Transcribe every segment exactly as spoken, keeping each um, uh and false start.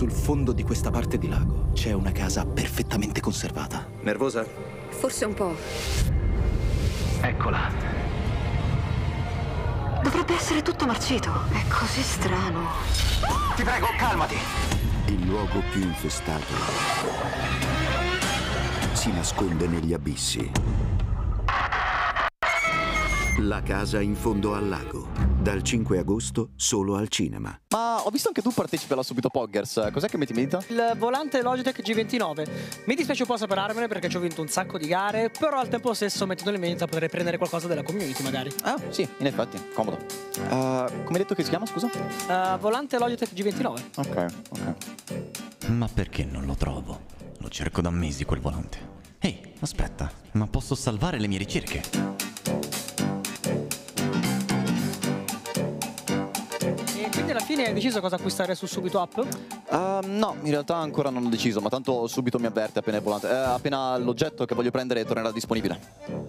Sul fondo di questa parte di lago c'è una casa perfettamente conservata. Nervosa? Forse un po'. Eccola. Dovrebbe essere tutto marcito. È così strano. Ti prego, calmati! Il luogo più infestato si nasconde negli abissi. La casa in fondo al lago. Dal cinque agosto solo al cinema. Ma ho visto anche tu partecipi alla Subito Poggers. Cos'è che metti in vendita? Il volante Logitech G ventinove. Mi dispiace un po' separarmene perché ci ho vinto un sacco di gare, però al tempo stesso mettendo in vendita potrei prendere qualcosa della community magari. Ah, sì, in effetti, comodo. Uh, come hai detto che si chiama, scusa? Uh, volante Logitech G ventinove. Ok, ok. Ma perché non lo trovo? Lo cerco da mesi quel volante. Ehi, aspetta, ma posso salvare le mie ricerche? Alla fine hai deciso cosa acquistare su Subito App? Uh, no, in realtà ancora non ho deciso, ma tanto subito mi avverte appena il volante. Eh, appena l'oggetto che voglio prendere tornerà disponibile.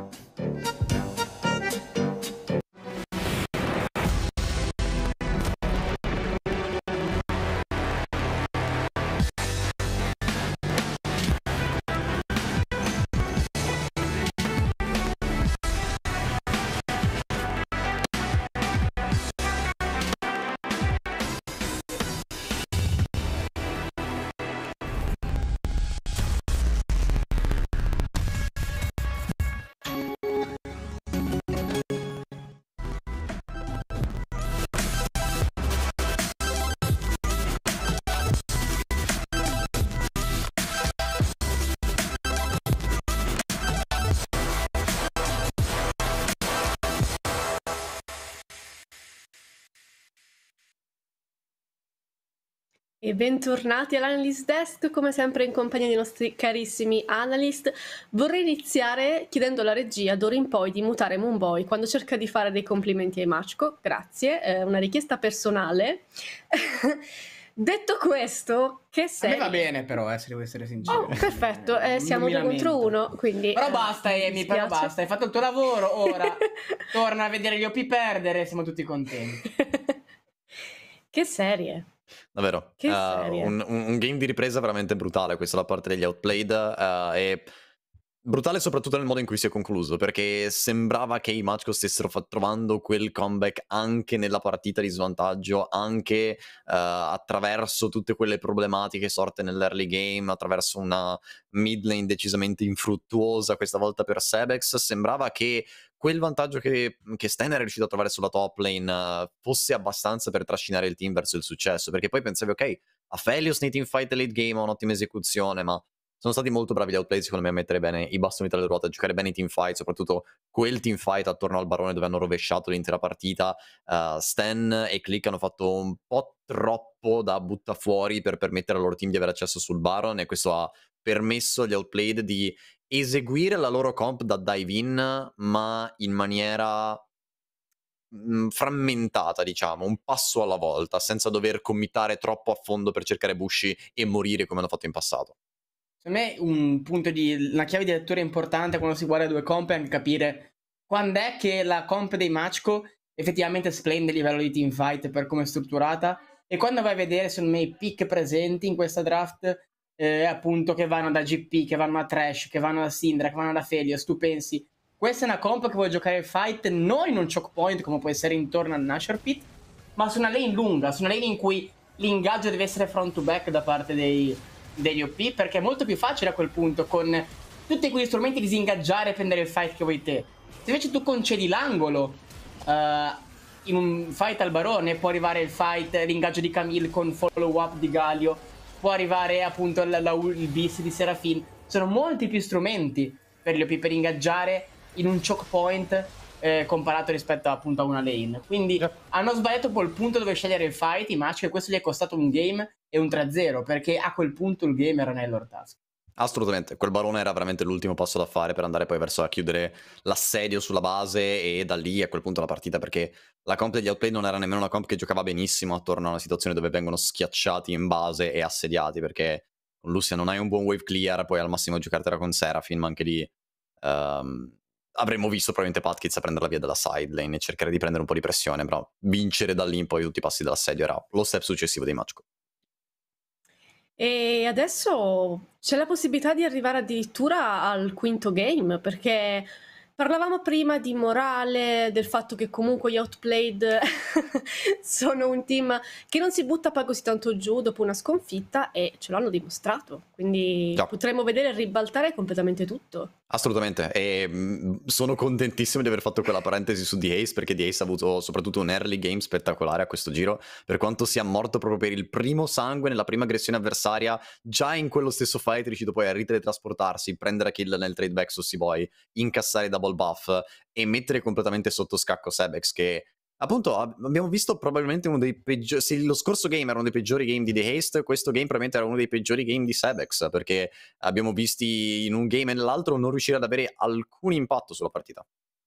E bentornati all'Analyst Desk, come sempre in compagnia dei nostri carissimi analyst. Vorrei iniziare chiedendo alla regia d'ora in poi di mutare Moonboy quando cerca di fare dei complimenti ai Machko, grazie, è una richiesta personale. Detto questo, che sei? A me va bene però, eh, se devo essere sincero. Oh, perfetto, eh, Non siamo mi due contro lamento. uno, quindi... Però eh, basta mi Amy, però dispiace. basta, hai fatto il tuo lavoro, ora torna a vedere gli O P perdere, siamo tutti contenti. Che serie. Davvero, Che uh, serie. un, un, un game di ripresa veramente brutale, questo da parte degli Outplayed, uh, e brutale soprattutto nel modo in cui si è concluso, perché sembrava che i Machko stessero fa- trovando quel comeback anche nella partita di svantaggio, anche uh, attraverso tutte quelle problematiche sorte nell'early game, attraverso una mid lane decisamente infruttuosa questa volta per Sebex. Sembrava che quel vantaggio che, che Sten era riuscito a trovare sulla top lane uh, fosse abbastanza per trascinare il team verso il successo, perché poi pensavi, ok, Aphelios nei teamfight e late game ha un'ottima esecuzione, ma sono stati molto bravi gli Outplayed secondo me a mettere bene i bastoni tra le ruote, a giocare bene i teamfight, soprattutto quel teamfight attorno al barone dove hanno rovesciato l'intera partita. uh, Sten e Click hanno fatto un po' troppo da buttafuori per permettere al loro team di avere accesso sul baron, e questo ha permesso agli Outplayed di eseguire la loro comp da dive-in, ma in maniera mh, frammentata, diciamo, un passo alla volta, senza dover committare troppo a fondo per cercare busci e morire come hanno fatto in passato. Secondo me un punto di, una chiave di lettura importante quando si guarda due comp è anche capire quando è che la comp dei Machko effettivamente splende a livello di teamfight per come è strutturata, e quando vai a vedere secondo me i pick presenti in questa draft, eh, appunto che vanno da G P, che vanno da Thresh, che vanno da Syndra, che vanno da Aphelios, tu pensi questa è una comp che vuole giocare il fight non in un choke point come può essere intorno al Nashor Pit, ma su una lane lunga, su una lane in cui l'ingaggio deve essere front to back da parte dei, degli O P, perché è molto più facile a quel punto con tutti quegli strumenti disingaggiare e prendere il fight che vuoi te. Se invece tu concedi l'angolo uh, in un fight al barone, può arrivare il fight, l'ingaggio di Camille con follow up di Galio, può arrivare appunto la, la, il beast di Serafin. Sono molti più strumenti per gli O P per ingaggiare in un choke point eh, comparato rispetto appunto a una lane. Quindi yeah. hanno sbagliato poi il punto dove scegliere il fight i Machko, e questo gli è costato un game e un tre a zero, perché a quel punto il game era nelle loro tasche. Assolutamente, quel barone era veramente l'ultimo passo da fare per andare poi verso a chiudere l'assedio sulla base, e da lì a quel punto la partita, perché la comp degli Outplay non era nemmeno una comp che giocava benissimo attorno a una situazione dove vengono schiacciati in base e assediati, perché con Lucia non hai un buon wave clear, poi al massimo giocartela con Seraphine, ma anche lì um, avremmo visto probabilmente Patkiz a prendere la via della side lane e cercare di prendere un po' di pressione, però vincere da lì in poi tutti i passi dell'assedio era lo step successivo dei Machko. E adesso c'è la possibilità di arrivare addirittura al quinto game, perché parlavamo prima di morale, del fatto che comunque gli Outplayed sono un team che non si butta poi così tanto giù dopo una sconfitta, e ce l'hanno dimostrato. Quindi Già. potremmo vedere ribaltare completamente tutto. Assolutamente, e mh, sono contentissimo di aver fatto quella parentesi su The Ace, perché The Ace ha avuto soprattutto un early game spettacolare a questo giro, per quanto sia morto proprio per il primo sangue nella prima aggressione avversaria. Già in quello stesso fight è riuscito poi a riteletrasportarsi, prendere kill nel trade back su Seaboy, incassare double buff e mettere completamente sotto scacco Sebex, che appunto ab- abbiamo visto probabilmente uno dei peggiori. Se lo scorso game era uno dei peggiori game di The Haste, questo game probabilmente era uno dei peggiori game di Sebex, perché abbiamo visti in un game e nell'altro non riuscire ad avere alcun impatto sulla partita.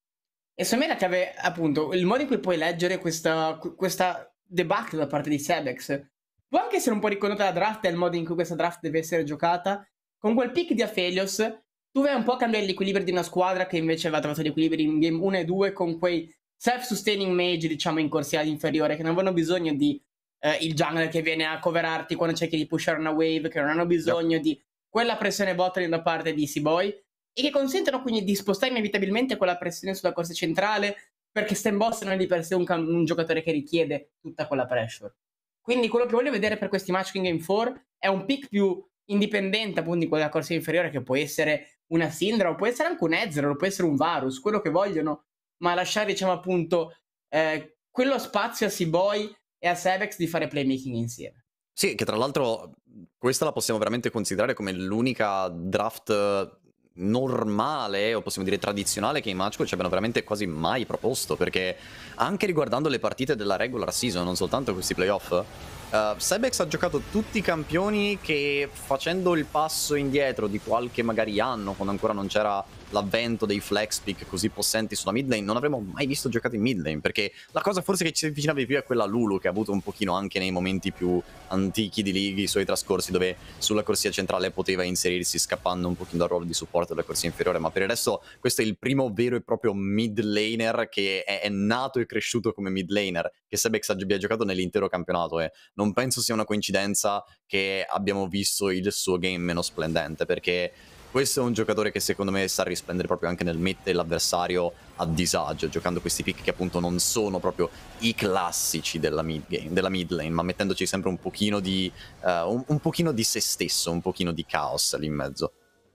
E secondo me la chiave, appunto, il modo in cui puoi leggere questa, questa debacle da parte di Sebex può anche essere un po' ricondotta alla draft e il modo in cui questa draft deve essere giocata. Con quel pick di Aphelios tu vai un po' a cambiare gli equilibri di una squadra che invece aveva trovato gli equilibri in game uno e due con quei self-sustaining mage, diciamo, in corsia inferiore, che non avevano bisogno di eh, il jungler che viene a coverarti quando cerchi di pushare una wave, che non hanno bisogno yep. di quella pressione bottling da parte di Seaboy, e che consentono quindi di spostare inevitabilmente quella pressione sulla corsia centrale, perché Stan Boss non è di per sé un, un giocatore che richiede tutta quella pressure. Quindi quello che voglio vedere per questi match in game quattro è un pick più indipendente appunto di quella corsia inferiore, che può essere una Syndra, o può essere anche un Ezreal, o può essere un Varus, quello che vogliono, ma lasciare, diciamo, appunto eh, quello spazio a Seaboy e a Sebex di fare playmaking insieme. Sì, che tra l'altro questa la possiamo veramente considerare come l'unica draft normale, o possiamo dire tradizionale, che i Matchco ci abbiano veramente quasi mai proposto, perché anche riguardando le partite della regular season, non soltanto questi playoff, uh, Sebex ha giocato tutti i campioni che, facendo il passo indietro di qualche magari anno, quando ancora non c'era l'avvento dei flex pick così possenti sulla mid lane, non avremmo mai visto giocati in mid lane, perché la cosa forse che ci avvicinava di più è quella Lulu, che ha avuto un pochino anche nei momenti più antichi di League i suoi trascorsi, dove sulla corsia centrale poteva inserirsi scappando un pochino dal ruolo di supporto della corsia inferiore, ma per il resto questo è il primo vero e proprio mid laner che è, è nato e cresciuto come mid laner, che Sebex abbia giocato nell'intero campionato, e non penso sia una coincidenza che abbiamo visto il suo game meno splendente, perché questo è un giocatore che secondo me sa risplendere proprio anche nel mettere l'avversario a disagio, giocando questi pick che appunto non sono proprio i classici della mid game, della mid lane, ma mettendoci sempre un pochino di uh, un, un pochino di se stesso, un pochino di caos lì in mezzo.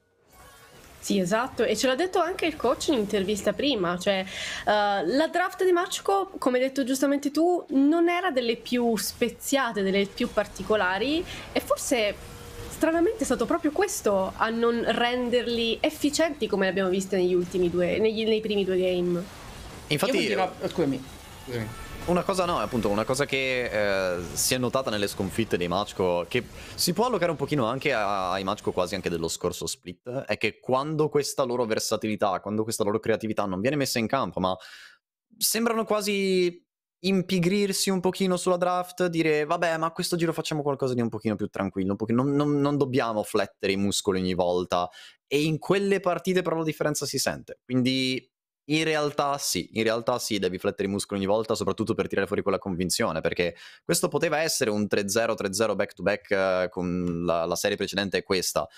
Sì, esatto, e ce l'ha detto anche il coach in intervista prima, cioè uh, la draft di Matchco, come hai detto giustamente tu, non era delle più speziate, delle più particolari, e forse stranamente è stato proprio questo a non renderli efficienti come abbiamo visto negli ultimi due, negli, nei primi due game. Infatti, Io continuo... scusami, scusami. Una cosa no, appunto, una cosa che eh, si è notata nelle sconfitte dei Matchco, che si può allocare un pochino anche a, ai Matchco quasi anche dello scorso split, è che quando questa loro versatilità, quando questa loro creatività non viene messa in campo, ma sembrano quasi impigrirsi un pochino sulla draft, dire vabbè, ma questo giro facciamo qualcosa di un pochino più tranquillo, un pochino, non, non, non dobbiamo flettere i muscoli ogni volta, e in quelle partite però la differenza si sente, quindi in realtà sì, in realtà sì, devi flettere i muscoli ogni volta, soprattutto per tirare fuori quella convinzione, perché questo poteva essere un tre zero tre zero back to back eh, con la, la serie precedente è questa.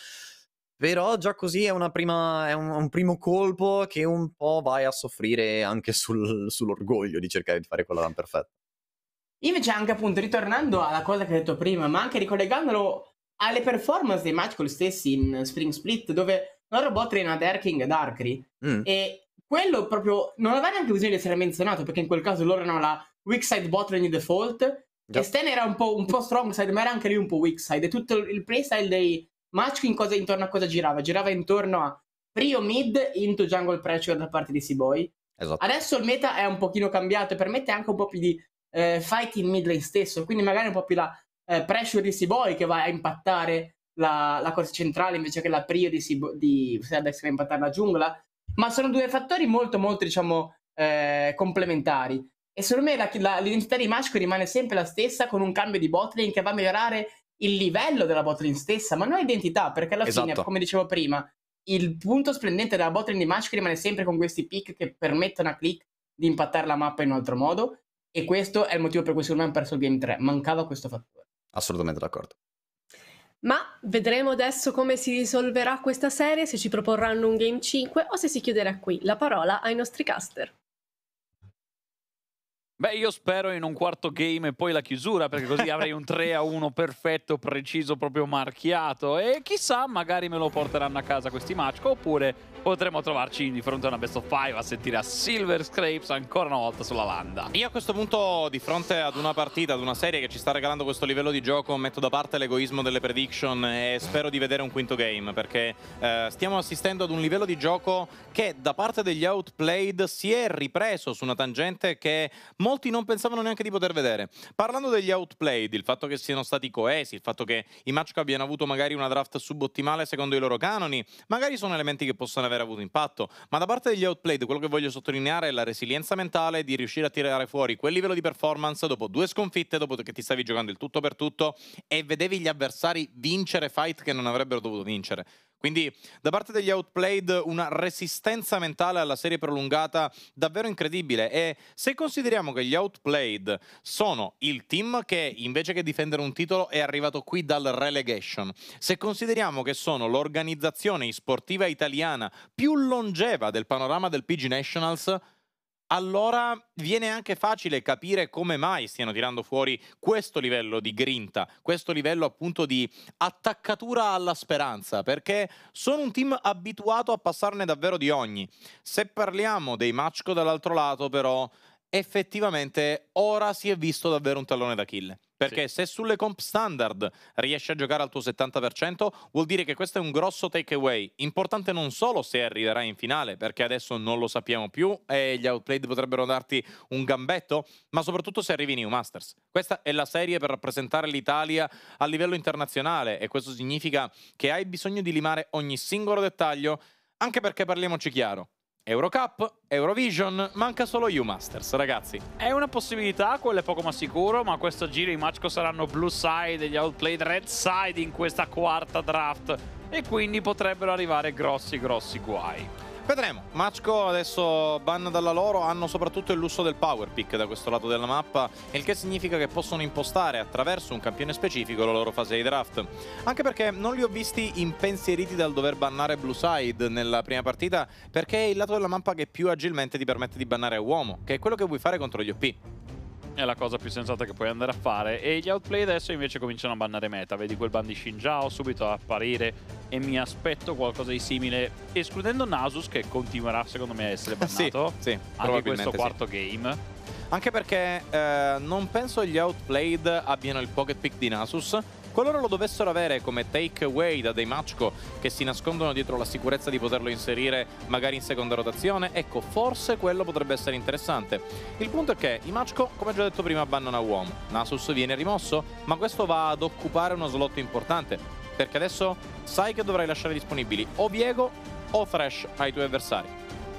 Però già così è, una prima, è un, un primo colpo che un po' vai a soffrire anche sul, sull'orgoglio di cercare di fare quella run perfetta. Invece anche appunto ritornando alla cosa che hai detto prima, ma anche ricollegandolo alle performance dei match con gli stessi in Spring Split, dove loro bot lane ad Erking ed Arcry, mm. e quello proprio non aveva neanche bisogno di essere menzionato, perché in quel caso loro erano la weak side bot lane di default, yep. e Stan era un po', un po' strong side, ma era anche lui un po' weak side, e tutto il playstyle dei match in cosa, intorno a cosa girava? Girava intorno a prio mid into jungle pressure da parte di Seaboy. Esatto. Adesso il meta è un pochino cambiato e permette anche un po' più di eh, fight in mid lane stesso, quindi magari un po' più la eh, pressure di Seaboy che va a impattare la, la corsa centrale invece che la prio di Seaboy, di Seabex che va a impattare la giungla, ma sono due fattori molto molto diciamo eh, complementari, e secondo me la, la, l'identità di Matchco rimane sempre la stessa, con un cambio di botlane che va a migliorare il livello della botlane stessa, ma non identità, perché alla esatto. fine, come dicevo prima, il punto splendente della botlane di Matchco rimane sempre con questi pick che permettono a Click di impattare la mappa in un altro modo, e questo è il motivo per cui secondo me hanno perso il game tre, mancava questo fattore. Assolutamente d'accordo. Ma vedremo adesso come si risolverà questa serie, se ci proporranno un game cinque o se si chiuderà qui. La parola ai nostri caster. Beh, io spero in un quarto game e poi la chiusura, perché così avrei un tre a uno perfetto, preciso, proprio marchiato. E chissà, magari me lo porteranno a casa questi match, oppure potremo trovarci di fronte a una best of five a sentire a Silver Scrapes ancora una volta sulla landa. Io a questo punto, di fronte ad una partita, ad una serie che ci sta regalando questo livello di gioco, metto da parte l'egoismo delle prediction e spero di vedere un quinto game, perché eh, stiamo assistendo ad un livello di gioco che da parte degli Outplayed si è ripreso su una tangente che molti non pensavano neanche di poter vedere. Parlando degli Outplayed, il fatto che siano stati coesi, il fatto che i match abbiano avuto magari una draft subottimale secondo i loro canoni, magari sono elementi che possono aver avuto impatto, ma da parte degli Outplayed quello che voglio sottolineare è la resilienza mentale di riuscire a tirare fuori quel livello di performance dopo due sconfitte, dopo che ti stavi giocando il tutto per tutto e vedevi gli avversari vincere fight che non avrebbero dovuto vincere. Quindi da parte degli Outplayed una resistenza mentale alla serie prolungata davvero incredibile, e se consideriamo che gli Outplayed sono il team che invece che difendere un titolo è arrivato qui dal relegation, se consideriamo che sono l'organizzazione sportiva italiana più longeva del panorama del P G Nationals, allora viene anche facile capire come mai stiano tirando fuori questo livello di grinta, questo livello appunto di attaccatura alla speranza, perché sono un team abituato a passarne davvero di ogni. Se parliamo dei Machko dall'altro lato, però, effettivamente ora si è visto davvero un tallone d'Achille. Perché sì, se sulle comp standard riesci a giocare al tuo settanta per cento, vuol dire che questo è un grosso takeaway. Importante non solo se arriverai in finale, perché adesso non lo sappiamo più e gli Outplayed potrebbero darti un gambetto, ma soprattutto se arrivi in New Masters. Questa è la serie per rappresentare l'Italia a livello internazionale, e questo significa che hai bisogno di limare ogni singolo dettaglio, anche perché, parliamoci chiaro, Eurocup, Eurovision, manca solo U-Masters, ragazzi. È una possibilità, quello è poco ma sicuro, ma a questo giro i Machko saranno blue side e gli Outplayed red side in questa quarta draft, e quindi potrebbero arrivare grossi grossi guai. Vedremo. Machko adesso ban dalla loro, hanno soprattutto il lusso del power pick da questo lato della mappa, il che significa che possono impostare attraverso un campione specifico la loro fase di draft. Anche perché non li ho visti impensieriti dal dover bannare blue side nella prima partita, perché è il lato della mappa che più agilmente ti permette di bannare a uomo, che è quello che vuoi fare contro gli O P. È la cosa più sensata che puoi andare a fare, e gli Outplay adesso invece cominciano a bannare meta. Vedi quel ban di Xin Zhao subito a apparire, e mi aspetto qualcosa di simile, escludendo Nasus, che continuerà secondo me a essere bannato. Sì, sì, anche questo sì. quarto game. Anche perché eh, non penso gli Outplayed abbiano il pocket pick di Nasus. Qualora lo dovessero avere come takeaway da dei Machko che si nascondono dietro la sicurezza di poterlo inserire magari in seconda rotazione, ecco, forse quello potrebbe essere interessante. Il punto è che i Machko, come già detto prima, bannano a uomo. Nasus viene rimosso, ma questo va ad occupare uno slot importante, perché adesso sai che dovrai lasciare disponibili o Viego o Thresh ai tuoi avversari.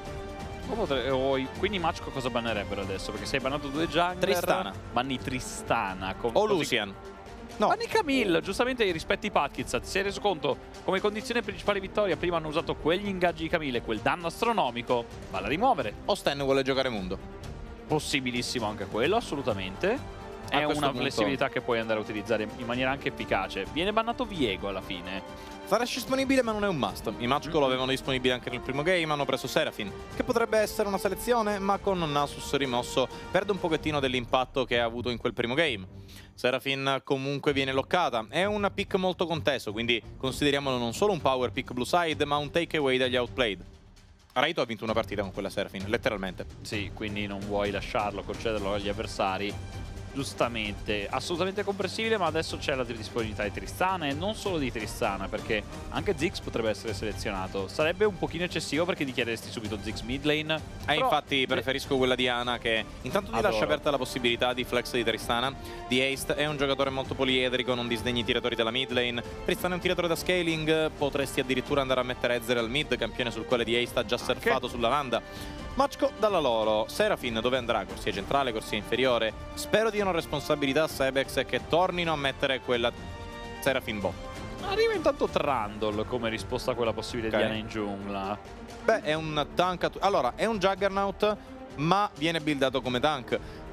O potre... o i... Quindi i Machko cosa bannerebbero adesso? Perché sei bannato due jungler. Tristana. Banni Tristana. Con... O così... Lucian. No. Banni Camille, giustamente rispetti i Patkiz. Ti sei reso conto come condizione principale vittoria prima hanno usato quegli ingaggi di Camille, quel danno astronomico, vale a rimuovere. O Sten vuole giocare Mundo. Possibilissimo anche quello, assolutamente. È una punto... flessibilità che puoi andare a utilizzare in maniera anche efficace. Viene bannato Viego alla fine. Thresh disponibile, ma non è un must. I Machko mm-hmm. lo avevano disponibile anche nel primo game, hanno preso Seraphine, che potrebbe essere una selezione, ma con Nasus rimosso perde un pochettino dell'impatto che ha avuto in quel primo game. Seraphine comunque viene loccata, è un pick molto conteso, quindi consideriamolo non solo un power pick blue side, ma un takeaway dagli Outplayed. Raito ha vinto una partita con quella Seraphine, letteralmente. Sì, quindi non vuoi lasciarlo, concederlo agli avversari. Giustamente, assolutamente comprensibile, ma adesso c'è la disponibilità di Tristana, e non solo di Tristana, perché anche Ziggs potrebbe essere selezionato. Sarebbe un pochino eccessivo, perché ti chiederesti subito Ziggs mid lane. Eh, però... infatti preferisco quella di Ana, che intanto ti Adoro. lascia aperta la possibilità di flex di Tristana. Di Haste è un giocatore molto poliedrico, non disdegni i tiratori della mid lane. Tristana è un tiratore da scaling, potresti addirittura andare a mettere Ezreal al mid, campione sul quale di Haste ha già surfato okay. sulla landa. Machko dalla loro. Seraphine dove andrà? Corsia centrale, corsia inferiore. Spero diano responsabilità a Sebex e che tornino a mettere quella Seraphine bot. Arriva intanto Trundle come risposta a quella possibile okay. Diana in giungla. Beh, è un tank. Allora, è un Juggernaut, ma viene buildato come tank.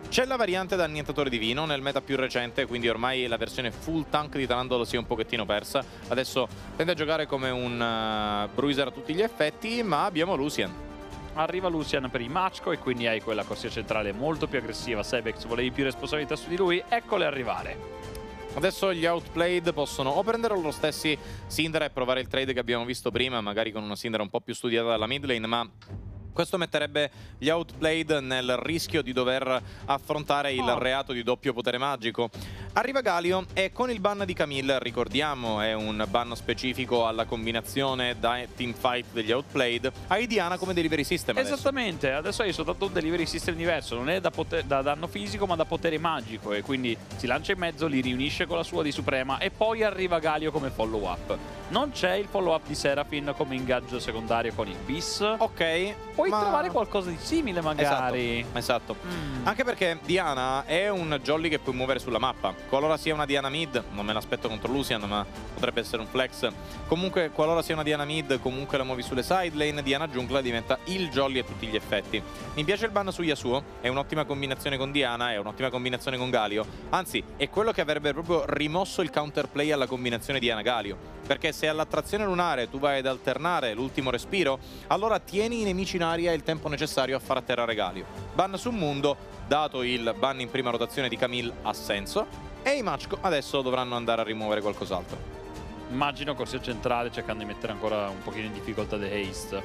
C'è la variante da annientatore divino nel meta più recente, quindi ormai la versione full tank di Trundle si è un pochettino persa. Adesso tende a giocare come un uh, bruiser a tutti gli effetti, ma abbiamo Lucian. Arriva Lucian per il Machko e quindi hai quella corsia centrale molto più aggressiva. Sebex volevi più responsabilità su di lui, eccole arrivare. Adesso gli Outplayed possono o prendere loro stessi Syndra e provare il trade che abbiamo visto prima, magari con una Syndra un po' più studiata dalla mid lane, ma questo metterebbe gli Outplayed nel rischio di dover affrontare il oh. reato di doppio potere magico. Arriva Galio e con il ban di Camille, ricordiamo, è un ban specifico alla combinazione da teamfight degli Outplayed, hai Diana come delivery system adesso. Esattamente, adesso hai soltanto un delivery system diverso, non è da, da danno fisico ma da potere magico, e quindi si lancia in mezzo, li riunisce con la sua di Suprema e poi arriva Galio come follow up. Non c'è il follow up di Seraphine come ingaggio secondario con il bis. Ok, puoi ma... trovare qualcosa di simile magari. Esatto, esatto. Mm. Anche perché Diana è un jolly che puoi muovere sulla mappa. Qualora sia una Diana mid, non me l'aspetto contro Lucian, ma potrebbe essere un flex. Comunque, qualora sia una Diana mid, comunque la muovi sulle side lane, Diana giungla diventa il jolly a tutti gli effetti. Mi piace il ban su Yasuo, è un'ottima combinazione con Diana, è un'ottima combinazione con Galio. Anzi, è quello che avrebbe proprio rimosso il counterplay alla combinazione Diana-Galio. Perché se all'attrazione lunare tu vai ad alternare l'ultimo respiro, allora tieni i nemici in aria il tempo necessario a far atterrare Galio. Ban su Mundo, dato il ban in prima rotazione di Camille, ha senso. E i Machko adesso dovranno andare a rimuovere qualcos'altro. Immagino corsia centrale cercando di mettere ancora un pochino in difficoltà The Haste.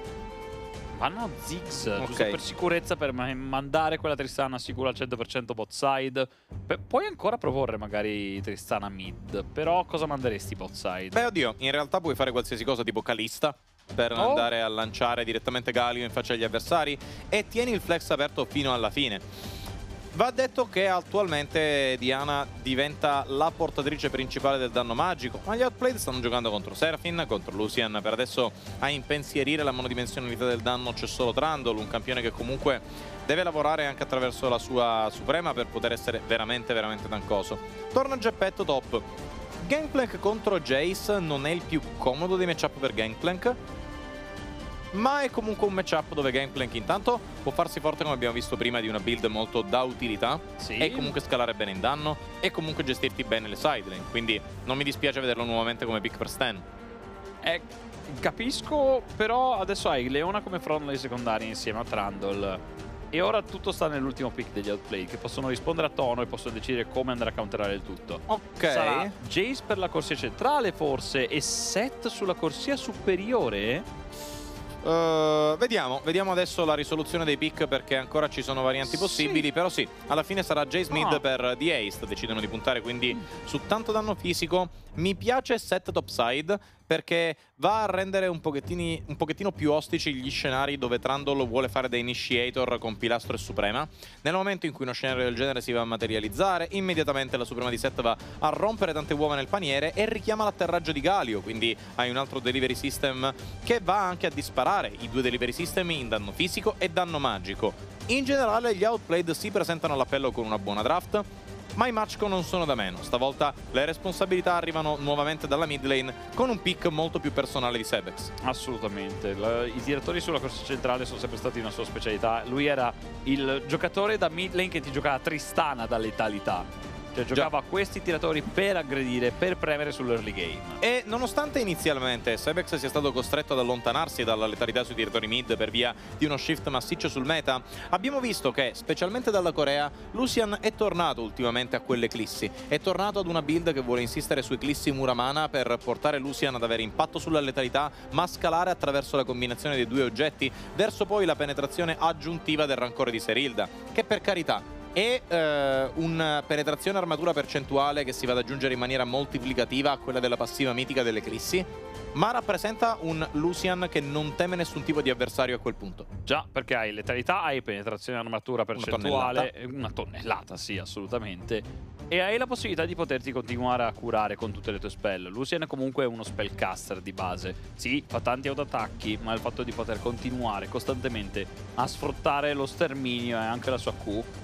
Vanno Ziggs, okay, giusto per sicurezza, per mandare quella Tristana sicura al cento per cento bot side. P puoi ancora proporre magari Tristana mid, però cosa manderesti bot side? Beh, oddio, in realtà puoi fare qualsiasi cosa tipo Kalista per oh. andare a lanciare direttamente Galio in faccia agli avversari e tieni il flex aperto fino alla fine. Va detto che attualmente Diana diventa la portatrice principale del danno magico, ma gli Outplayed stanno giocando contro Seraphine, contro Lucian. Per adesso a impensierire la monodimensionalità del danno c'è solo Trundle, un campione che comunque deve lavorare anche attraverso la sua Suprema per poter essere veramente veramente tancoso. Torna Geppetto top. Gangplank contro Jace non è il più comodo dei matchup per Gangplank, ma è comunque un matchup dove Gangplank intanto può farsi forte, come abbiamo visto prima, di una build molto da utilità, sì, e comunque scalare bene in danno e comunque gestirti bene le sidelane, quindi non mi dispiace vederlo nuovamente come pick per Stan. Eh, capisco, però adesso hai Leona come frontline secondaria insieme a Trundle e ora tutto sta nell'ultimo pick degli Outplay, che possono rispondere a tono e possono decidere come andare a counterare il tutto. Ok. Sarà Jace per la corsia centrale forse e Sett sulla corsia superiore? Uh, vediamo, vediamo adesso la risoluzione dei pick, perché ancora ci sono varianti possibili, sì, però sì, alla fine sarà Jace mid, no, per The Haste, decidono di puntare quindi su tanto danno fisico. Mi piace Sett topside perché va a rendere un, un pochettino più ostici gli scenari dove Trundle vuole fare da initiator con Pilastro e Suprema. Nel momento in cui uno scenario del genere si va a materializzare, immediatamente la Suprema di Sett va a rompere tante uova nel paniere e richiama l'atterraggio di Galio, quindi hai un altro delivery system che va anche a disparare i due delivery system in danno fisico e danno magico. In generale gli Outplayed si presentano all'appello con una buona draft, ma i Machko non sono da meno. Stavolta le responsabilità arrivano nuovamente dalla mid lane con un pick molto più personale di Sebex. Assolutamente. La, i tiratori sulla corsia centrale sono sempre stati una sua specialità. Lui era il giocatore da mid lane che ti giocava Tristana da letalità. Cioè giocava a questi tiratori per aggredire, per premere sull'early game. E nonostante inizialmente Sebex sia stato costretto ad allontanarsi dalla letalità sui tiratori mid per via di uno shift massiccio sul meta, abbiamo visto che, specialmente dalla Corea, Lucian è tornato ultimamente a quell'Eclissi. È tornato ad una build che vuole insistere su Eclissi Muramana per portare Lucian ad avere impatto sulla letalità, ma scalare attraverso la combinazione dei due oggetti, verso poi la penetrazione aggiuntiva del rancore di Serilda, che per carità e eh, una penetrazione armatura percentuale che si va ad aggiungere in maniera moltiplicativa a quella della passiva mitica dell'Eclissi, ma rappresenta un Lucian che non teme nessun tipo di avversario a quel punto. Già, perché hai letalità, hai penetrazione armatura percentuale, una tonnellata, una tonnellata sì, assolutamente, e hai la possibilità di poterti continuare a curare con tutte le tue spell. Lucian è comunque uno spellcaster di base, sì, fa tanti autoattacchi, ma il fatto di poter continuare costantemente a sfruttare lo sterminio e anche la sua Q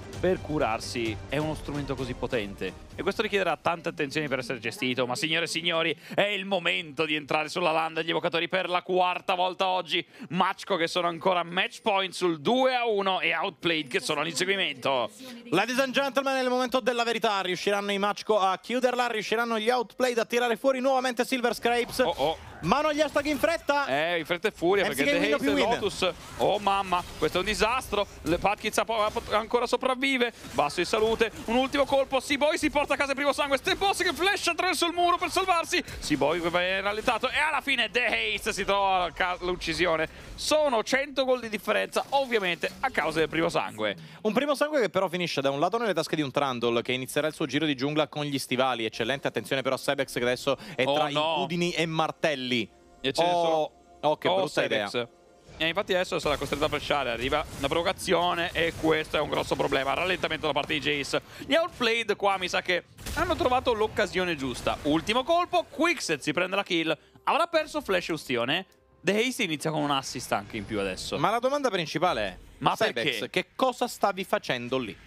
per curarsi è uno strumento così potente. E questo richiederà tante attenzioni per essere gestito. Ma signore e signori, è il momento di entrare sulla landa degli evocatori per la quarta volta oggi. Machko che sono ancora match point sul due a uno e Outplayed che sono all'inseguimento. Ladies and gentlemen, è il momento della verità. Riusciranno i Machko a chiuderla, riusciranno gli Outplayed a tirare fuori nuovamente Silver Scrapes. Oh oh. Mano agli hashtag in fretta. Eh, in fretta e furia, perché The Haste e Lotus. Oh mamma, questo è un disastro. Le Patkiz ancora sopravvive. Basso di salute. Un ultimo colpo. Seaboy si porta a casa il primo sangue. Step Boss che flash attraverso il muro per salvarsi. Seaboy che va rallentato. E alla fine The Haste si trova l'uccisione. Sono cento gol di differenza, ovviamente a causa del primo sangue. Un primo sangue che però finisce da un lato nelle tasche di un Trundle, che inizierà il suo giro di giungla con gli stivali. Eccellente, attenzione però a Sebex che adesso è Oh, tra no. incudini e martelli. E ce ne Oh, sono- oh, che Oh, brutta Sebex. idea. E infatti adesso sarà costretto a flashare. Arriva una provocazione e questo è un grosso problema. Rallentamento da parte di Jace. Gli Outplayed qua mi sa che hanno trovato l'occasione giusta. Ultimo colpo, Quickset si prende la kill. Avrà perso flash e ustione. The Haste inizia con un assist anche in più adesso. Ma la domanda principale è: Ma Sebex, perché? che cosa stavi facendo lì?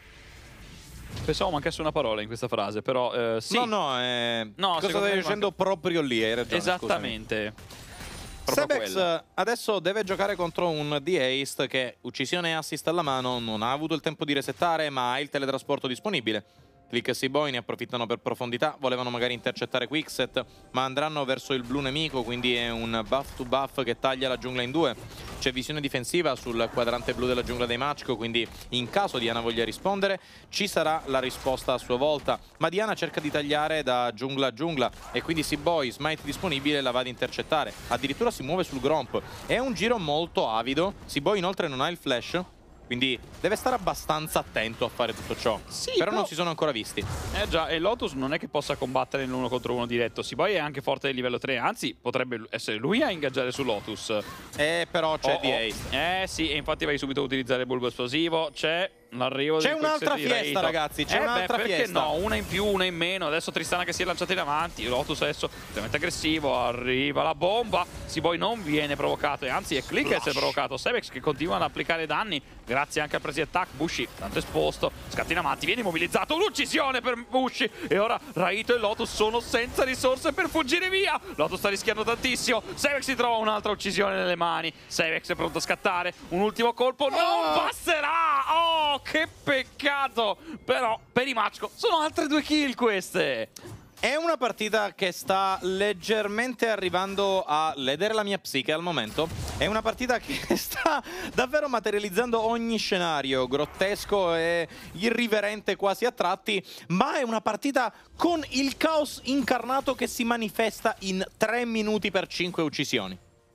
Pensavo mancasse una parola in questa frase, però eh, sì. No, no, eh, No, cosa secondo stai me dicendo manca- proprio lì? Hai ragione. Esattamente. Proprio Sebex quella. adesso deve giocare contro un The Haste che, uccisione e assist alla mano, non ha avuto il tempo di resettare, ma ha il teletrasporto disponibile. Click e Seaboy ne approfittano per profondità, volevano magari intercettare Quickset, ma andranno verso il blu nemico, quindi è un buff to buff che taglia la giungla in due. C'è visione difensiva sul quadrante blu della giungla dei Machko, quindi in caso Diana voglia rispondere ci sarà la risposta a sua volta. Ma Diana cerca di tagliare da giungla a giungla e quindi Seaboy, smite disponibile, la va ad intercettare. Addirittura si muove sul Gromp. È un giro molto avido. Seaboy inoltre non ha il flash, quindi deve stare abbastanza attento a fare tutto ciò. Sì, però, però non si sono ancora visti. Eh già, e Lotus non è che possa combattere l'uno contro uno diretto. Seaboy è anche forte di livello tre, anzi potrebbe essere lui a ingaggiare su Lotus. Eh, però c'è Oh, The oh. Haste. Eh sì, e infatti vai subito a utilizzare il bulbo esplosivo. C'è l'arrivo C'è del un'altra Quickset di fiesta, Raito. ragazzi, c'è Eh un'altra beh, perché fiesta. no? Una in più, una in meno. Adesso Tristana che si è lanciata in avanti. Lotus adesso veramente aggressivo. Arriva la bomba. Seaboy non viene provocato, e anzi è Click a essere provocato. Sebex che continua ad applicare danni grazie anche al presi attack. Bushi tanto esposto, scatta in avanti, viene immobilizzato. Un'uccisione per Bushi. E ora Raito e Lotus sono senza risorse per fuggire via. Lotus sta rischiando tantissimo. Sebex si trova un'altra uccisione nelle mani. Sebex è pronto a scattare. Un ultimo colpo non passerà. Oh, che peccato. Però per i Machko sono altre due kill queste. È una partita che sta leggermente arrivando a ledere la mia psiche al momento. È una partita che sta davvero materializzando ogni scenario, grottesco e irriverente quasi a tratti, ma è una partita con il caos incarnato che si manifesta in tre minuti per cinque uccisioni.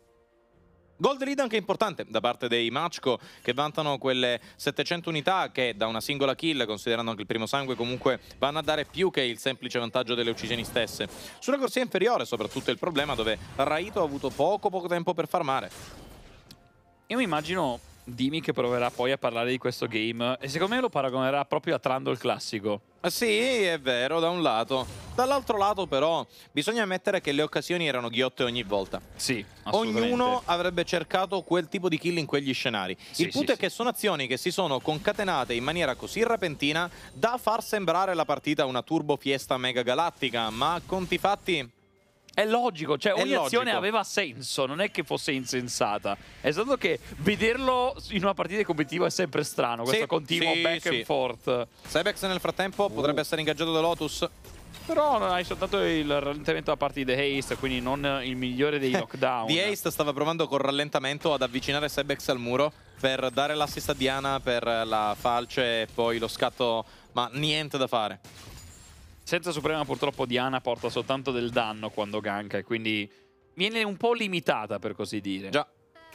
Gold lead anche importante da parte dei Machko, che vantano quelle settecento unità che da una singola kill, considerando anche il primo sangue, comunque vanno a dare più che il semplice vantaggio delle uccisioni stesse. Sulla corsia inferiore soprattutto il problema, dove Raito ha avuto poco poco tempo per farmare. Io mi immagino Dimi che proverà poi a parlare di questo game e secondo me lo paragonerà proprio a Trundle classico. Sì, è vero, da un lato. Dall'altro lato però bisogna ammettere che le occasioni erano ghiotte ogni volta. Sì, assolutamente. Ognuno avrebbe cercato quel tipo di kill in quegli scenari. Sì, il punto sì, è che sono azioni che si sono concatenate in maniera così repentina da far sembrare la partita una turbo fiesta mega galattica, ma a conti fatti... È logico, cioè È ogni azione logico. aveva senso, non è che fosse insensata. È stato che vederlo in una partita competitiva è sempre strano, questo Sì, continuo sì, back sì. and forth. Sebex nel frattempo potrebbe essere ingaggiato da Lotus. Però non hai soltanto il rallentamento da parte di The Haste, quindi non il migliore dei lockdown. The Haste stava provando con rallentamento ad avvicinare Sebex al muro per dare l'assist a Diana per la falce e poi lo scatto, ma niente da fare. Senza Suprema purtroppo Diana porta soltanto del danno quando ganka e quindi viene un po' limitata, per così dire. Già.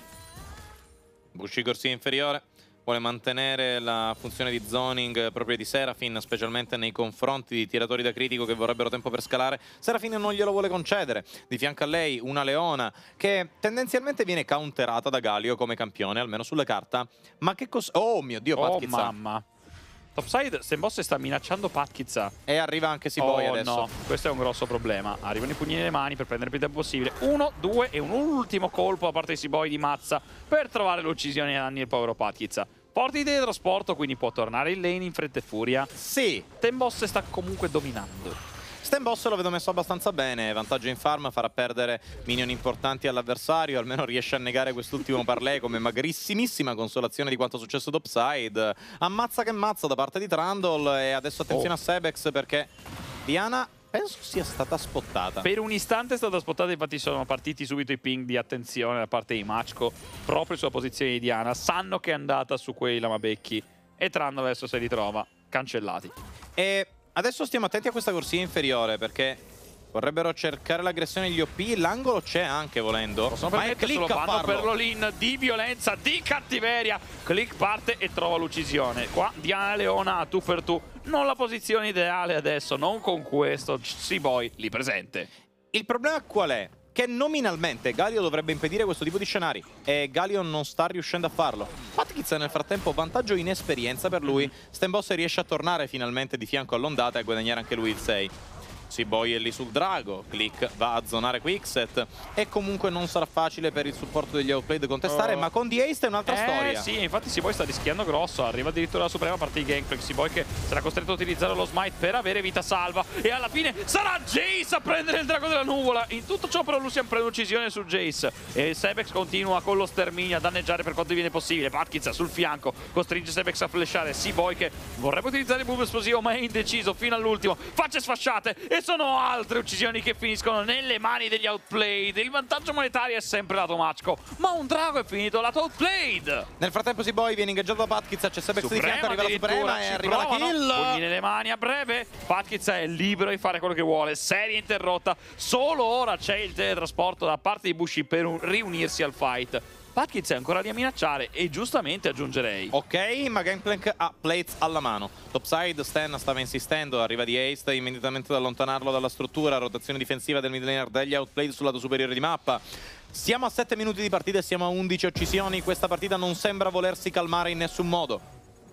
Bushi corsia inferiore. Vuole mantenere la funzione di zoning proprio di Seraphine, specialmente nei confronti di tiratori da critico che vorrebbero tempo per scalare. Seraphine non glielo vuole concedere. Di fianco a lei una Leona che tendenzialmente viene counterata da Galio come campione, almeno sulla carta. Ma che cosa... Oh mio Dio, Oh Patkiza. mamma. Topside, Stenboss sta minacciando Patkiza. E arriva anche Seaboy oh, adesso. no, questo è un grosso problema. Arrivano i pugni nelle mani per prendere il più tempo possibile. Uno, due e un ultimo colpo da parte di Seaboy di mazza per trovare l'uccisione ai danni del povero Patkiza. Forti di teletrasporto, quindi può tornare in lane in fretta e furia. Sì. Temboss sta comunque dominando. Stemboss lo vedo messo abbastanza bene, vantaggio in farm, farà perdere minion importanti all'avversario, almeno riesce a negare quest'ultimo parley come magrissimissima consolazione di quanto è successo topside. Ammazza che mazza da parte di Trundle e adesso attenzione oh. a Sebex perché Diana penso sia stata spottata. Per un istante è stata spottata, infatti sono partiti subito i ping di attenzione da parte di Machko proprio sulla posizione di Diana. Sanno che è andata su quei lamabecchi e Trundle adesso se li trova cancellati. E adesso stiamo attenti a questa corsia inferiore perché vorrebbero cercare l'aggressione degli O P. L'angolo c'è anche volendo. Possono ma è Click Click a vanno farlo. per l'all-in di violenza, di cattiveria. Click parte e trova l'uccisione. Qua Diana Leona a tu per tu. Non la posizione ideale adesso, non con questo. C-Boy lì presente. Il problema qual è? Che nominalmente Galio dovrebbe impedire questo tipo di scenari e Galio non sta riuscendo a farlo. Patkiz nel frattempo vantaggio in esperienza per lui. Stemboss riesce a tornare finalmente di fianco all'ondata e a guadagnare anche lui il sei. C-Boy è lì sul drago, Click va a zonare Quickset e comunque non sarà facile per il supporto degli Outplayed contestare, oh. ma con The Ace è un'altra eh, storia. Sì, infatti C-Boy sta rischiando grosso, arriva addirittura la suprema parte di Gangplank, C-Boy che sarà costretto a utilizzare lo smite per avere vita salva e alla fine sarà Jace a prendere il drago della nuvola. In tutto ciò però Lucian prende un'uccisione su Jace e Sebex continua con lo sterminio a danneggiare per quanto viene possibile. Patkiz sul fianco costringe Sebex a flashare, C-Boy che vorrebbe utilizzare il boom esplosivo ma è indeciso fino all'ultimo, facce sfasciate e sono altre uccisioni che finiscono nelle mani degli Outplayed. Il vantaggio monetario è sempre lato Machko, ma un drago è finito lato Outplayed. Nel frattempo C-Boy viene ingaggiato da Patkiz, c'è Sebex di fianco, arriva la suprema e arriva provano. la kill. Pugni nelle mani a breve, Patkiz è libero di fare quello che vuole, serie interrotta, solo ora c'è il teletrasporto da parte di Bushi per riunirsi al fight. Patkiz è ancora lì a minacciare e giustamente aggiungerei. Ok, ma Gangplank ha plates alla mano. Topside, Stan stava insistendo, arriva di Ace immediatamente ad allontanarlo dalla struttura, rotazione difensiva del mid laner degli Outplayed sul lato superiore di mappa. Siamo a sette minuti di partita e siamo a undici uccisioni, questa partita non sembra volersi calmare in nessun modo.